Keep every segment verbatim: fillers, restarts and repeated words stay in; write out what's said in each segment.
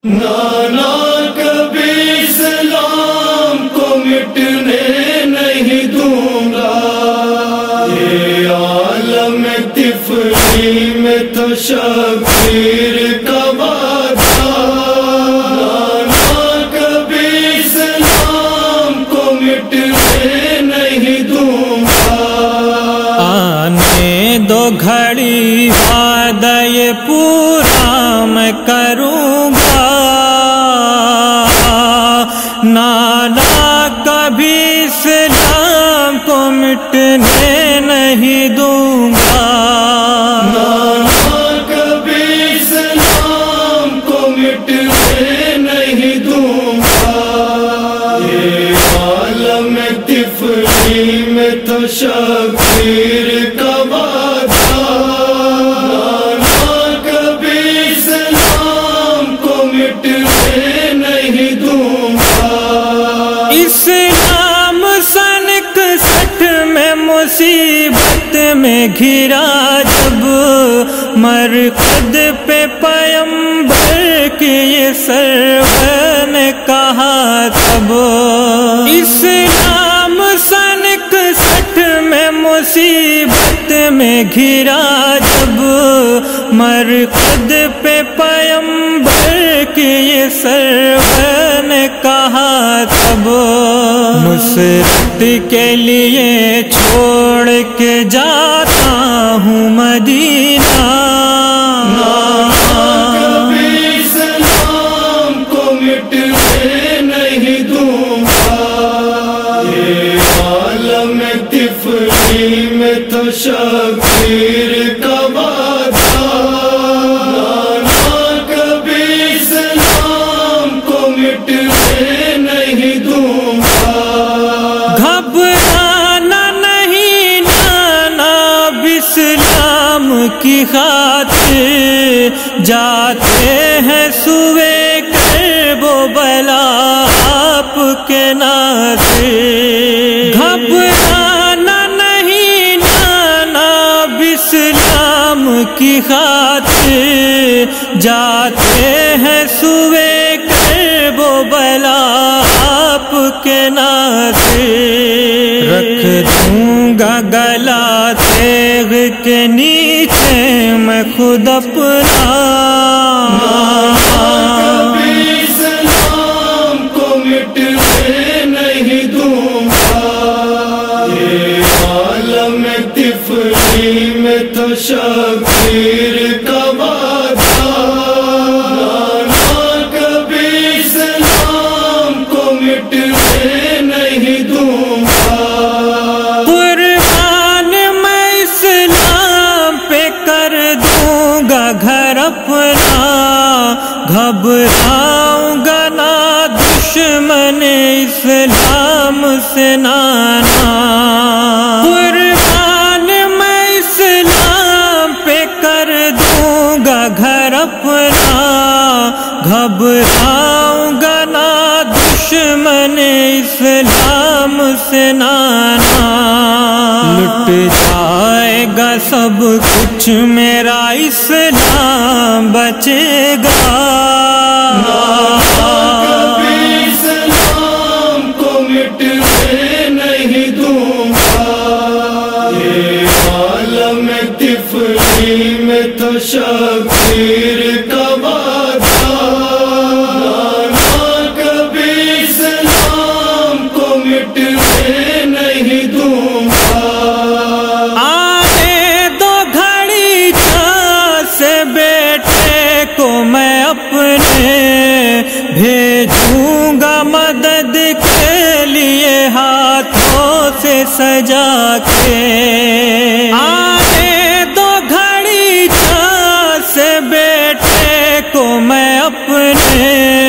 نانا کبھی اسلام کو مٹنے نہیں دوں گا، یہ عالم طفلی میں تو شبیر کا وعدہ۔ نانا کبھی اسلام کو مٹنے نہیں دوں گا، آنے دو گھڑی وعدہ یہ پورا میں کروں گا، نانا کبھی اسلام کو مٹنے نہیں دوں گا۔ نانا کبھی اسلام کو مٹنے نہیں دوں گا، یہ عالم طفلی میں تو شبیر کا وعدہ۔ نانا کبھی اسلام کو مٹنے نہیں دوں گا۔ اسلام سن اکسٹھ میں مصیبت میں گھرا جب، مرقد پہ پیمبر کی یہ سرور نے کہا تب۔ اسلام سن اکسٹھ میں مصیبت میں گھرا جب، مرقد پہ پیمبر کی یہ سرور نے کہا تب۔ نصرت کے لیے چھوڑ کے جاتا ہوں مدینہ، کبھی اسلام کو مٹنے نہیں دوں گا، یہ عالم طفلی میں تو شبیر کا وعدہ۔ نانا کبھی اسلام کو مٹنے نہیں دوں گا۔ گھبرانا نہیں نانا اسلام کی خاطر، جاتے ہیں سوئے کرب و بلا آپ کے ناصر۔ گھبرانا نہیں نانا اسلام کی خاطر، جاتے ہیں سوئے کرب و بلا آپ کے ناصر۔ رکھ دوں گا گلا تیغ کے نیچے میں خود اپنا، کبھی اسلام کو مٹنے نہیں دوں گا، یہ عالم طفلی میں تو شبیر کا وعدہ۔ نانا کبھی اسلام کو مٹنے نہیں دوں گا۔ قربان میں اسلام پہ کر دوں گا گھر اپنا، گھبراؤں گا نہ دشمن اسلام سے نانا۔ قربان میں اسلام پہ کر دوں گا گھر اپنا، گھبراؤں گا نہ دشمن اسلام سے نانا۔ لٹ جائے گا سب کچھ میرا اسلام بچے گا، کبھی اسلام کو مٹنے نہیں دوں گا، یہ عالم طفلی میں تو شبیر کا وعدہ۔ نانا کبھی اسلام کو مٹنے نہیں دوں گا۔ آنے دو گھڑی جہاں سے بیٹے کو میں اپنے، بھیجوں گا مدد کے لیے ہاتھوں سے سجا کے۔ آنے دو گھڑی جہاں سے بیٹے کو میں اپنے،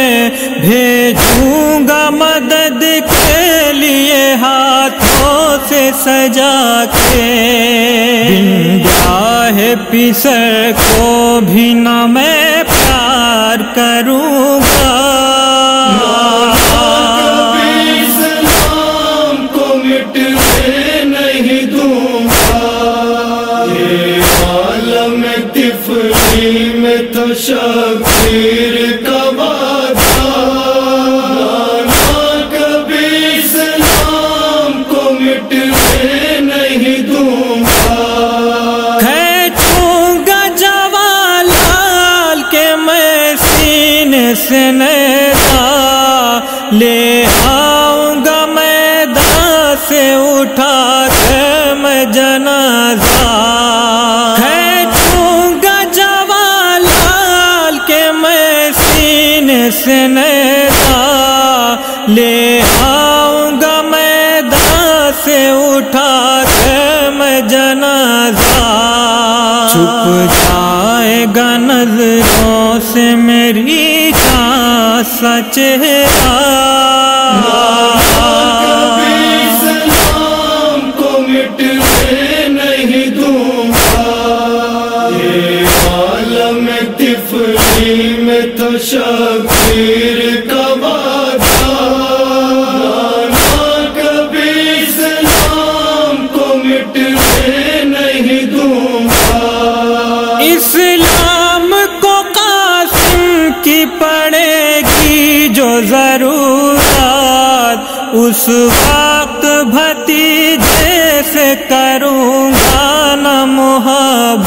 بھیجوں گا مدد کے لیے ہاتھوں سے سجا کے۔ بن گاہ پسر کو بھی نہ میں پیار کروں گا، کبھی اسلام کو مٹنے نہیں دوں گا، یہ عالم طفلی میں تو شبیر کا وعدہ۔ لے آؤں گا میدان سے اٹھا کے میں جنازہ، کھینچوں گا جوالال کے میں سینے سے نیزہ، لے آؤں گا میدان سے اٹھا کے میں جنازہ، چھپ جائے گا نظروں سے میری جان سا چہرہ، کبھی سلام کو مٹنے نہیں دوں گا، یہ عالم طفلی میں تو شبیر کا وعدہ، کبھی سلام کو مٹنے نہیں دوں گا، اسلام کو قاسم کی پڑے گی جو ضرورت، اس وقت بھتیجے سے کروں گا نہ محبت،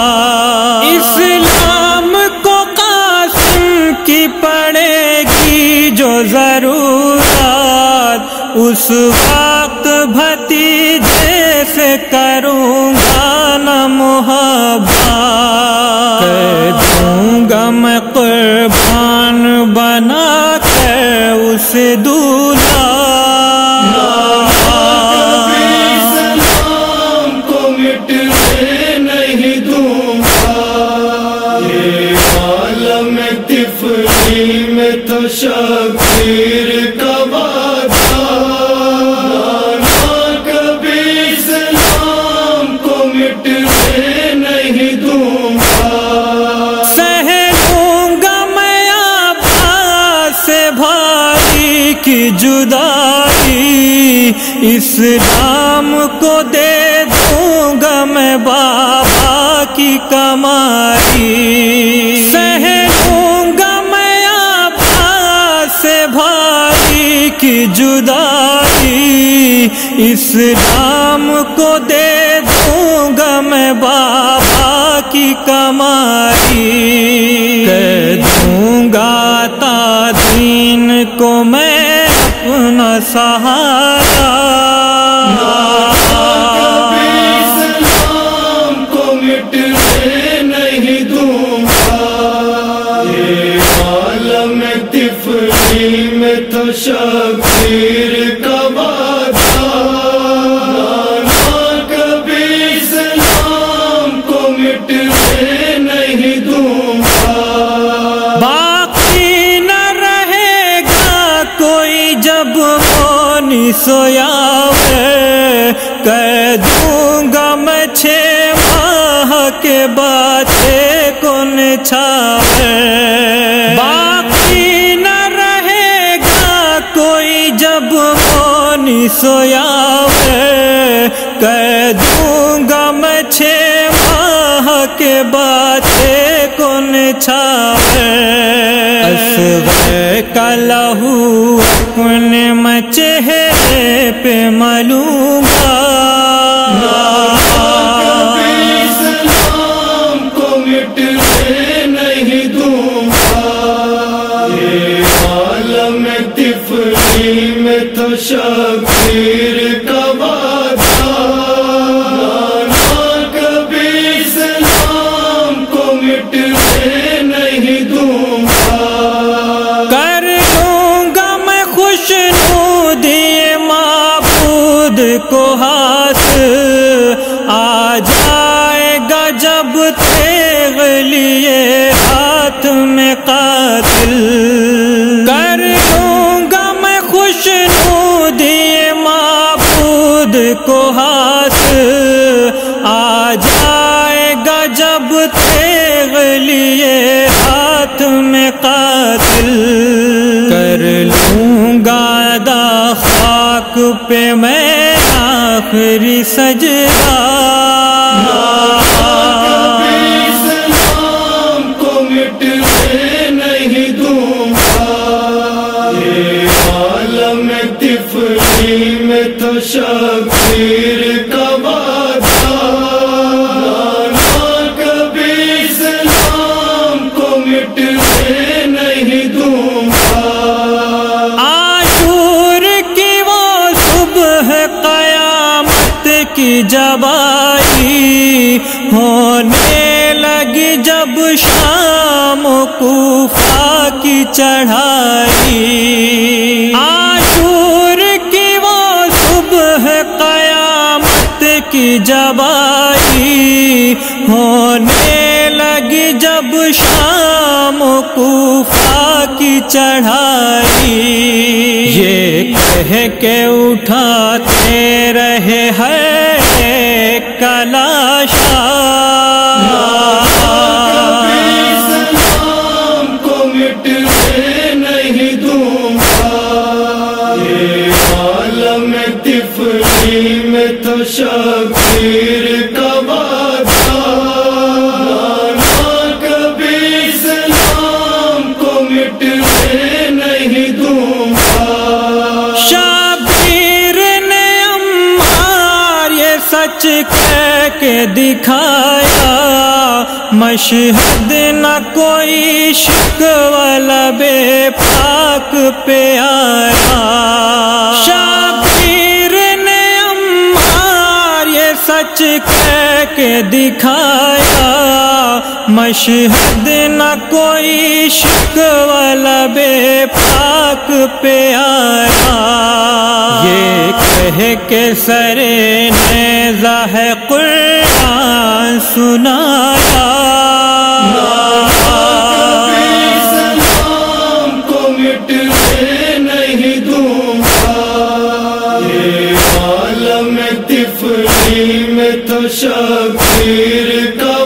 اسلام کو قاسم کی پڑے گی جو ضرورت، اس وقت بھتیجے سے کروں گا نہ محبت، کہہ دوں گا میں قربان بنا کے اسے دولہا، کبھی سلام کو مٹنے نہیں دوں گا، یہ عالم طفلی میں تو شبیر کا وعدہ، کبھی سلام کو مٹنے نہیں دوں گا، سہ لوں گا میں عباس سے بھائی کی جدائی، اسلام کو دے دوں گا میں بابا کی کمائی، سہ لوں گا میں عباس سے بھائی کی جدائی، اسلام کو دے دوں گا میں بابا کی کمائی، کہہ دوں گا تا دین کو میں اپنا سہارا، کبھی سلام کو مٹنے نہیں دوں گا، یہ عالم طفلی میں تو شبیر کا وعدہ، کبھی سلام کو مٹنے نہیں دوں گا، باقی نہ رہے گا کوئی جب مونی سویا وے، کہہ دوں گا میں چھ ماہ کے بچے کو نچھاوے، باقی نہ رہے گا کوئی جب مونی سویا وے، کہہ دوں گا میں چھ ماہ کے بچے کو نچھاوے، اصغر کا لہو اپنے میں چہرے پہ ملوں گا، کبھی سلام کو مٹنے نہیں دوں گا، یہ عالم طفلی میں تو شبیر کا وعدہ، کبھی سلام کو مٹنے نہیں دوں گا، کر لوں گا میں خوشنودی معبود کو حاصل، آ جائے گا جب تیغ لیے ہاتھ میں قاتل، کر لوں گا میں خوشنودی معبود کو حاصل، آ جائے گا جب تیغ لیے ہاتھ میں قاتل، کر لوں گا ادا خاک پہ میں آخری سجدہ، کبھی سلام کو مٹنے نہیں دوں گا، یہ عالم طفلی میں تو شبیر کا وعدہ، کبھی سلام کو مٹنے نہیں دوں گا، کی جب آئی، ہونے لگی جب شام کوفہ کی چڑھائی، عاشور کی وہ صبح قیامت کی جب آئی، ہونے لگی جب شام کوفہ کی چڑھائی، یہ کہہ کے اٹھاتے رہے ہے کلاشا، سلام کو مٹنے نہیں دوں گا، یہ عالم طفلی میں تو شبیر کا وعدہ، نانا کبھی سلام کو مٹنے نہیں دوں گا۔ شبیر نے عمار یہ سچ کہہ کے دکھایا، مشہد نہ کوئی شکوہ لب پاک پہ آیا، شبیر نے عمار یہ سچ کہہ کے دکھایا، مشہد نہ کوئی شکوہ لب پاک پہ آیا، یہ کہہ کے سرے نیزہ ہے قرآن سنایا، سلام کو مٹنے نہیں دوں گا، یہ عالم طفلی میں تو شبیر کا